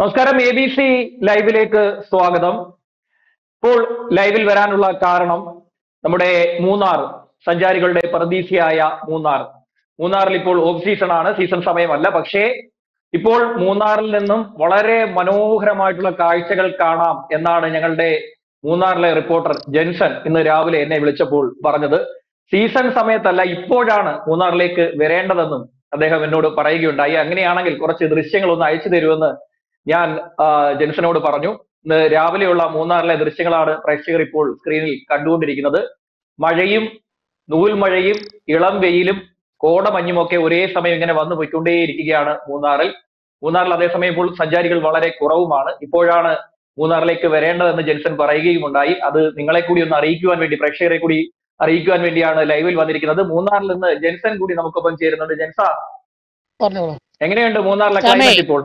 നമസ്കാരം. ABC ലൈവിലേക്ക് സ്വാഗതം. ഇപ്പോൾ ലൈവിൽ വരാനുള്ള കാരണം നമ്മുടെ മൂന്നാർ സഞ്ചാരികളുടെ പറുദീസയായ മൂന്നാറിൽ ഇപ്പോൾ ഓഫ് സീസൺ ആണ്, സീസൺ സമയമല്ല. പക്ഷേ ഇപ്പോൾ മൂന്നാറിൽ നിന്നും വളരെ മനോഹരമായിട്ടുള്ള കാഴ്ചകൾ കാണാം എന്നാണ് ഞങ്ങളുടെ മൂന്നാറിലെ റിപ്പോർട്ടർ ജെൻസൺ ഇന്ന് രാവിലെ എന്നെ വിളിച്ചപ്പോൾ പറഞ്ഞത്. സീസൺ സമയത്തല്ല, ഇപ്പോഴാണ് മൂന്നാറിലേക്ക് വരേണ്ടതെന്നും അദ്ദേഹം എന്നോട് പറയുകയുണ്ടായി. അങ്ങനെയാണെങ്കിൽ കുറച്ച് ദൃശ്യങ്ങൾ ഒന്ന് അയച്ചു തരുമെന്ന് ഞാൻ ജെൻസനോട് പറഞ്ഞു. ഇന്ന് രാവിലെയുള്ള മൂന്നാറിലെ ദൃശ്യങ്ങളാണ് പ്രേക്ഷകർ ഇപ്പോൾ സ്ക്രീനിൽ കണ്ടുകൊണ്ടിരിക്കുന്നത്. മഴയും നൂൽമഴയും ഇളം വെയിലും കോടമഞ്ഞും ഒക്കെ ഒരേ സമയം ഇങ്ങനെ വന്നു പോയിക്കൊണ്ടേയിരിക്കുകയാണ് മൂന്നാറിൽ അതേസമയം ഇപ്പോൾ സഞ്ചാരികൾ വളരെ കുറവുമാണ്. ഇപ്പോഴാണ് മൂന്നാറിലേക്ക് വരേണ്ടതെന്ന് ജെൻസൺ പറയുകയുമുണ്ടായി. അത് നിങ്ങളെ കൂടി ഒന്ന് അറിയിക്കുവാൻ വേണ്ടി, പ്രേക്ഷകരെ കൂടി അറിയിക്കുവാൻ വേണ്ടിയാണ് ലൈവിൽ വന്നിരിക്കുന്നത്. മൂന്നാറിൽ നിന്ന് ജെൻസൺ കൂടി നമുക്കൊപ്പം ചേരുന്നുണ്ട്. ജെൻസ, എങ്ങനെയുണ്ട് മൂന്നാറിലെ ക്ലൈമറ്റ് ഇപ്പോൾ?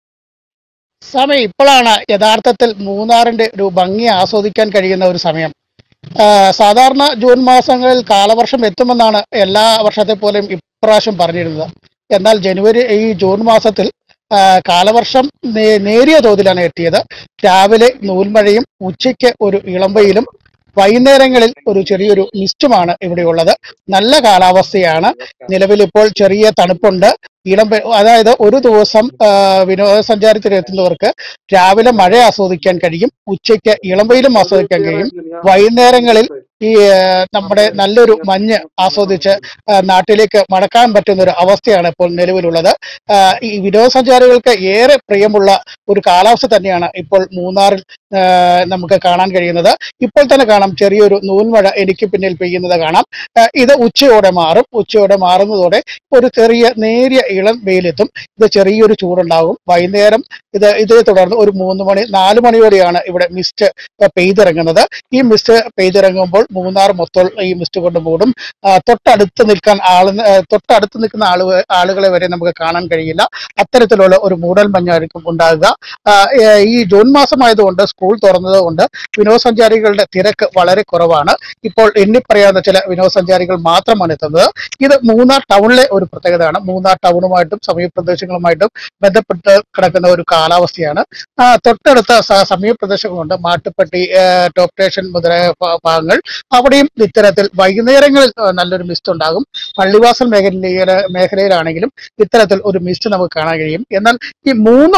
സമയം ഇപ്പോഴാണ് യഥാർത്ഥത്തിൽ മൂന്നാറിന്റെ ഒരു ഭംഗി ആസ്വദിക്കാൻ കഴിയുന്ന ഒരു സമയം. സാധാരണ ജൂൺ മാസങ്ങളിൽ കാലവർഷം എത്തുമെന്നാണ് എല്ലാ വർഷത്തെ പോലെയും ഇപ്രാവശ്യം പറഞ്ഞിരുന്നത്. എന്നാൽ ജൂൺ മാസത്തിൽ കാലവർഷം നേരിയ തോതിലാണ് എത്തിയത്. രാവിലെ നൂൽമഴയും ഉച്ചയ്ക്ക് ഒരു ഇളംവെയിലും വൈകുന്നേരങ്ങളിൽ ഒരു ചെറിയൊരു മിസ്റ്റുമാണ് ഇവിടെയുള്ളത്. നല്ല കാലാവസ്ഥയാണ്. നിലവിൽ ഇപ്പോൾ ചെറിയ തണുപ്പുണ്ട്. അതായത് ഒരു ദിവസം വിനോദസഞ്ചാരത്തിന് എത്തുന്നവർക്ക് രാവിലെ മഴ ആസ്വദിക്കാൻ കഴിയും, ഉച്ചയ്ക്ക് ഇളംവെയിലും ആസ്വദിക്കാൻ കഴിയും, വൈകുന്നേരങ്ങളിൽ ഈ നമ്മുടെ നല്ലൊരു മഞ്ഞ് ആസ്വദിച്ച് നാട്ടിലേക്ക് മടക്കാൻ പറ്റുന്ന ഒരു അവസ്ഥയാണ് ഇപ്പോൾ നിലവിലുള്ളത്. ഈ വിനോദസഞ്ചാരികൾക്ക് ഏറെ പ്രിയമുള്ള ഒരു കാലാവസ്ഥ തന്നെയാണ് ഇപ്പോൾ മൂന്നാറിൽ നമുക്ക് കാണാൻ കഴിയുന്നത്. ഇപ്പോൾ തന്നെ കാണാം, ചെറിയൊരു നൂൽമഴ എനിക്ക് പിന്നിൽ പെയ്യുന്നത് കാണാം. ഇത് ഉച്ചയോടെ മാറുന്നതോടെ ഒരു ചെറിയ നേരിയ ഇളം വെയിലെത്തും. ഇത് ചെറിയൊരു ചൂടുണ്ടാകും. വൈകുന്നേരം ഇതേ തുടർന്ന് ഒരു 4 മണിയോടെയാണ് ഇവിടെ മിസ്റ്റ് പെയ്തിറങ്ങുന്നത്. ഈ മിസ്റ്റ് പെയ്തിറങ്ങുമ്പോൾ മൂന്നാർ മൊത്തം ഈ മിസ്റ്റ് കൊണ്ട് മൂടും. തൊട്ടടുത്ത് നിൽക്കുന്ന ആളുകളെ വരെ നമുക്ക് കാണാൻ കഴിയില്ല. അത്തരത്തിലുള്ള ഒരു മൂടൽ മഞ്ഞായിരിക്കും ഉണ്ടാകുക. ഈ ജൂൺ മാസമായതുകൊണ്ട്, സ്കൂൾ തുറന്നത് കൊണ്ട് വിനോദസഞ്ചാരികളുടെ തിരക്ക് വളരെ കുറവാണ്. ഇപ്പോൾ എണ്ണിപ്പറയാവുന്ന ചില വിനോദസഞ്ചാരികൾ മാത്രമാണ് എത്തുന്നത്. ഇത് മൂന്നാർ ടൗണിലെ ഒരു പ്രത്യേകതയാണ്. മൂന്നാർ ടൗണുമായിട്ടും സമീപ പ്രദേശങ്ങളുമായിട്ടും ബന്ധപ്പെട്ട് കിടക്കുന്ന ഒരു കാലാവസ്ഥയാണ്. തൊട്ടടുത്ത സമീപ പ്രദേശങ്ങളുണ്ട്, മാട്ടുപ്പെട്ടി, ടോപ്പ് സ്റ്റേഷൻ മുതലായ ഭാഗങ്ങൾ. അവിടെയും ഇത്തരത്തിൽ വൈകുന്നേരങ്ങളിൽ നല്ലൊരു മിസ്റ്റ് ഉണ്ടാകും. പള്ളിവാസൽ മേഖലയിലാണെങ്കിലും ഇത്തരത്തിൽ ഒരു മിസ്റ്റ് നമുക്ക് കാണാൻ കഴിയും. എന്നാൽ ഈ 3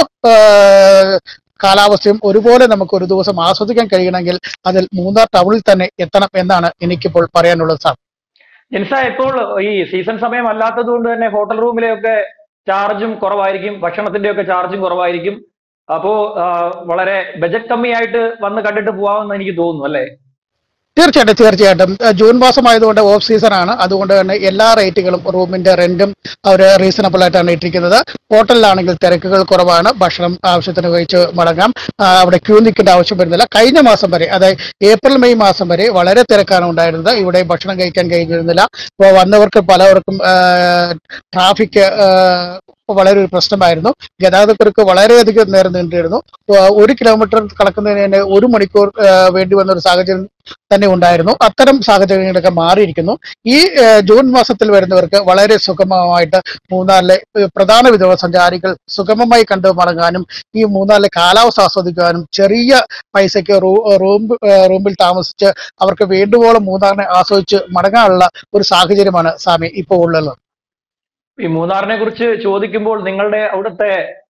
കാലാവസ്ഥയും ഒരുപോലെ നമുക്ക് ഒരു ദിവസം ആസ്വദിക്കാൻ കഴിയണമെങ്കിൽ അതിൽ മൂന്നാർ ടൗണിൽ തന്നെ എത്തണം എന്നാണ് എനിക്കിപ്പോൾ പറയാനുള്ളത്. സാർ ജെൻസ, ഇപ്പോൾ ഈ സീസൺ സമയം അല്ലാത്തത് കൊണ്ട് തന്നെ ഹോട്ടൽ റൂമിലെയൊക്കെ ചാർജും കുറവായിരിക്കും, ഭക്ഷണത്തിന്റെ ഒക്കെ ചാർജും കുറവായിരിക്കും. അപ്പോ വളരെ ബജറ്റ് കമ്മിയായിട്ട് വന്ന് കണ്ടിട്ട് പോവാമെന്ന് എനിക്ക് തോന്നുന്നു, അല്ലേ? തീർച്ചയായിട്ടും ജൂൺ മാസമായതുകൊണ്ട് ഓഫ് സീസൺ ആണ്. അതുകൊണ്ട് തന്നെ എല്ലാ റേറ്റുകളും, റൂമിന്റെ റെന്റും അവർ റീസണബിൾ ആയിട്ടാണ് ഇട്ടിരിക്കുന്നത്. ഹോട്ടലിലാണെങ്കിൽ തിരക്കുകൾ കുറവാണ്, ഭക്ഷണം ആവശ്യത്തിന് കഴിച്ച് മടങ്ങാം, അവിടെ ക്യൂ നിൽക്കേണ്ട ആവശ്യം വരുന്നില്ല. കഴിഞ്ഞ മാസം വരെ, അതായത് ഏപ്രിൽ മെയ് മാസം വരെ വളരെ തിരക്കാണ് ഉണ്ടായിരുന്നത്. ഇവിടെ ഭക്ഷണം കഴിക്കാൻ കഴിഞ്ഞിരുന്നില്ല. അപ്പോൾ വന്നവർക്ക് പലവർക്കും ട്രാഫിക് വളരെ ഒരു പ്രശ്നമായിരുന്നു. ഗതാഗതക്കുരുക്ക് വളരെയധികം നേരം നീണ്ടിരുന്നു. 1 കിലോമീറ്റർ കടക്കുന്നതിന് തന്നെ 1 മണിക്കൂർ വേണ്ടി വന്ന ഒരു സാഹചര്യം തന്നെ ഉണ്ടായിരുന്നു. അത്തരം സാഹചര്യങ്ങളൊക്കെ മാറിയിരിക്കുന്നു. ഈ ജൂൺ മാസത്തിൽ വരുന്നവർക്ക് വളരെ സുഗമമായിട്ട് മൂന്നാറിലെ പ്രധാന വിനോദസഞ്ചാരികൾ സുഗമമായി കണ്ടു മടങ്ങാനും ഈ മൂന്നാറിലെ കാലാവസ്ഥ ആസ്വദിക്കാനും ചെറിയ പൈസയ്ക്ക് റൂമിൽ താമസിച്ച് അവർക്ക് വേണ്ടുവോളം മൂന്നാറിനെ ആസ്വദിച്ച് മടങ്ങാനുള്ള ഒരു സാഹചര്യമാണ് സാമി ഇപ്പോൾ ഉള്ളത്. ഈ മൂന്നാറിനെ കുറിച്ച് ചോദിക്കുമ്പോൾ നിങ്ങളുടെ അവിടുത്തെ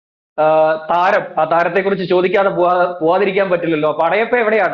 ആ താരത്തെ കുറിച്ച് ചോദിക്കാതെ പോവാതിരിക്കാൻ പറ്റില്ലല്ലോ. പടയപ്പ എവിടെയാണ്?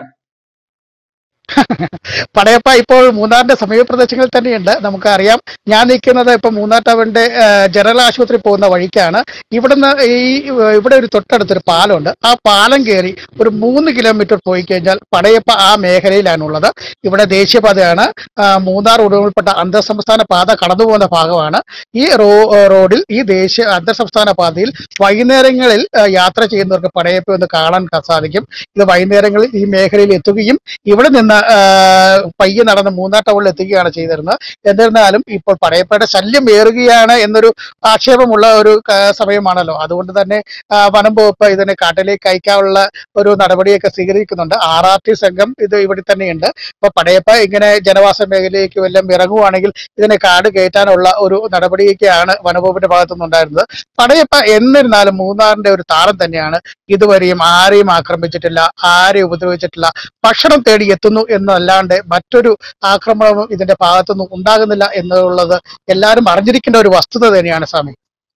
പടയപ്പ ഇപ്പോൾ മൂന്നാറിന്റെ സമീപ പ്രദേശങ്ങളിൽ തന്നെയുണ്ട്. നമുക്കറിയാം, ഞാൻ നിൽക്കുന്നത് ഇപ്പൊ മൂന്നാർ ടൗണിന്റെ ജനറൽ ആശുപത്രി പോകുന്ന വഴിക്കാണ്. ഇവിടെ ഒരു തൊട്ടടുത്തൊരു പാലമുണ്ട്. ആ പാലം കയറി ഒരു 3 കിലോമീറ്റർ പോയി കഴിഞ്ഞാൽ പടയപ്പ ആ മേഖലയിലാണുള്ളത്. ഇവിടെ ദേശീയപാതയാണ്. മൂന്നാർ ഉൾപ്പെട്ട അന്തർ സംസ്ഥാന പാത കടന്നു പോകുന്ന ഭാഗമാണ്. ഈ റോഡിൽ, ഈ അന്തർ സംസ്ഥാന പാതയിൽ വൈകുന്നേരങ്ങളിൽ യാത്ര ചെയ്യുന്നവർക്ക് പടയപ്പ ഒന്ന് കാണാൻ സാധിക്കും. ഇത് വൈകുന്നേരങ്ങളിൽ ഈ മേഖലയിൽ എത്തുകയും ഇവിടെ നിന്ന് പയ്യെ നടന്ന് മൂന്നാർ ടൗണിൽ എത്തിക്കുകയാണ് ചെയ്തിരുന്നത്. എന്നിരുന്നാലും ഇപ്പോൾ പടയപ്പയുടെ ശല്യം ഏറുകയാണ് എന്നൊരു ആക്ഷേപമുള്ള ഒരു സമയമാണല്ലോ. അതുകൊണ്ട് തന്നെ വനം വകുപ്പ് ഇതിനെ കാട്ടിലേക്ക് അയക്കാനുള്ള ഒരു നടപടിയൊക്കെ സ്വീകരിക്കുന്നുണ്ട്. RRT സംഘം ഇത് ഇവിടെ തന്നെയുണ്ട്. അപ്പൊ പടയപ്പ ഇങ്ങനെ ജനവാസ മേഖലയിലേക്ക് വല്ലതും ഇറങ്ങുവാണെങ്കിൽ ഇതിനെ കാട് കയറ്റാനുള്ള ഒരു നടപടിയൊക്കെയാണ് വനംവകുപ്പിന്റെ ഭാഗത്തുനിന്നുണ്ടായിരുന്നത്. പടയപ്പ എന്നിരുന്നാലും മൂന്നാറിന്റെ ഒരു താരം തന്നെയാണ്. ഇതുവരെയും ആരെയും ആക്രമിച്ചിട്ടില്ല, ആരെയും ഉപദ്രവിച്ചിട്ടില്ല. ഭക്ഷണം തേടി എത്തുന്നു എന്നല്ലാണ്ട് മറ്റൊരു ആക്രമണവും ഇതിന്റെ ഭാഗത്തുനിന്നും ഉണ്ടാകുന്നില്ല എന്നുള്ളത് എല്ലാവരും അറിഞ്ഞിരിക്കേണ്ട ഒരു വസ്തുത തന്നെയാണ് സ്വാമി.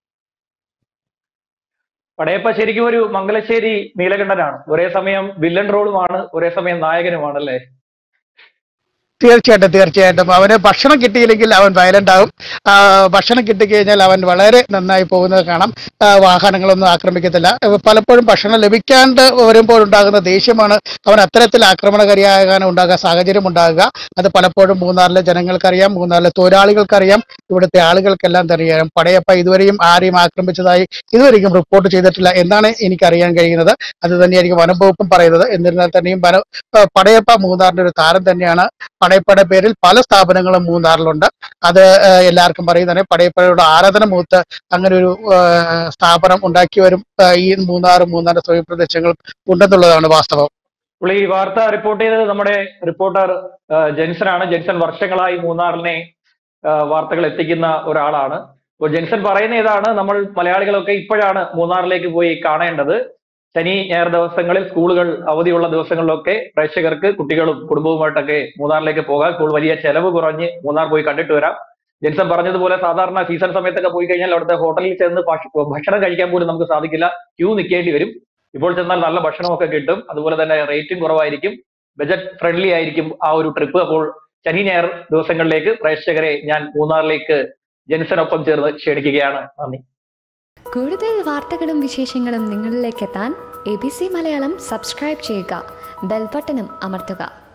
പടയപ്പ ശരിക്കും ഒരു മംഗലശ്ശേരി നീലകണ്ഠനാണ്. ഒരേ സമയം വില്ലൻ റോളുമാണ്, ഒരേ സമയം നായകനുമാണ് അല്ലേ? തീർച്ചയായിട്ടും അവന് ഭക്ഷണം കിട്ടിയില്ലെങ്കിൽ അവൻ വയലന്റ് ആകും. ഭക്ഷണം കിട്ടിക്കഴിഞ്ഞാൽ അവൻ വളരെ നന്നായി പോകുന്നത് കാണാം. വാഹനങ്ങളൊന്നും ആക്രമിക്കത്തില്ല. പലപ്പോഴും ഭക്ഷണം ലഭിക്കാണ്ട് വരുമ്പോഴുണ്ടാകുന്ന ദേഷ്യമാണ് അവൻ അത്തരത്തിൽ ആക്രമണകാരിയാകാൻ സാഹചര്യം ഉണ്ടാകുക. അത് പലപ്പോഴും മൂന്നാറിലെ ജനങ്ങൾക്കറിയാം, മൂന്നാറിലെ തൊഴിലാളികൾക്കറിയാം, ഇവിടുത്തെ ആളുകൾക്കെല്ലാം അറിയാം. പടയപ്പ ഇതുവരെയും ആരെയും ആക്രമിച്ചതായി ഇതുവരെയും റിപ്പോർട്ട് ചെയ്തിട്ടില്ല എന്നാണ് എനിക്കറിയാൻ കഴിയുന്നത്. അത് തന്നെയായിരിക്കും വനം വകുപ്പും പറയുന്നത്. എന്നിരുന്നാൽ തന്നെയും പടയപ്പ മൂന്നാറിന്റെ ഒരു താരം തന്നെയാണ്. പടയപ്പയുടെ പേരിൽ പല സ്ഥാപനങ്ങളും മൂന്നാറിലുണ്ട്. അത് എല്ലാവർക്കും പറയുന്നതാണ്. പടയപ്പയുടെ ആരാധന മൂത്ത് അങ്ങനെ ഒരു സ്ഥാപനം ഉണ്ടാക്കി വരും ഈ മൂന്നാറിന്റെ സ്വയം പ്രദേശങ്ങൾ ഉണ്ടെന്നുള്ളതാണ് വാസ്തവം. ഇപ്പോൾ ഈ വാർത്ത റിപ്പോർട്ട് ചെയ്തത് നമ്മുടെ റിപ്പോർട്ടർ ജെൻസനാണ്. ജെൻസൺ വർഷങ്ങളായി മൂന്നാറിനെ വാർത്തകൾ എത്തിക്കുന്ന ഒരാളാണ്. അപ്പോൾ ജെൻസൺ പറയുന്ന ഇതാണ്, നമ്മൾ മലയാളികളൊക്കെ ഇപ്പോഴാണ് മൂന്നാറിലേക്ക് പോയി കാണേണ്ടത്. ശനി ഞായർ ദിവസങ്ങളിൽ സ്കൂളുകൾ അവധിയുള്ള ദിവസങ്ങളിലൊക്കെ പ്രേക്ഷകർക്ക് കുട്ടികളും കുടുംബവുമായിട്ടൊക്കെ മൂന്നാറിലേക്ക് പോകാം. ഇപ്പോൾ വലിയ ചെലവ് കുറഞ്ഞ് മൂന്നാർ പോയി കണ്ടിട്ട് വരാം. ജെൻസൺ പറഞ്ഞതുപോലെ സാധാരണ സീസൺ സമയത്തൊക്കെ പോയി കഴിഞ്ഞാൽ അവിടുത്തെ ഹോട്ടലിൽ ചെന്ന് ഭക്ഷണം കഴിക്കാൻ പോലും നമുക്ക് സാധിക്കില്ല, ക്യൂ നിൽക്കേണ്ടി വരും. ഇപ്പോൾ ചെന്നാൽ നല്ല ഭക്ഷണമൊക്കെ കിട്ടും. അതുപോലെ തന്നെ റേറ്റും കുറവായിരിക്കും, ബജറ്റ് ഫ്രണ്ട്ലി ആയിരിക്കും ആ ഒരു ട്രിപ്പ്. അപ്പോൾ ശനി ഞായർ ദിവസങ്ങളിലേക്ക് പ്രേക്ഷകരെ ഞാൻ മൂന്നാറിലേക്ക് ജെൻസനൊപ്പം ചേർന്ന് ക്ഷണിക്കുകയാണ്. നന്ദി. കൂടുതൽ വാർത്തകളും വിശേഷങ്ങളും നിങ്ങളിലേക്ക് എത്താൻ ABC മലയാളം സബ്സ്ക്രൈബ് ചെയ്യുക, ബെൽ ബട്ടണും അമർത്തുക.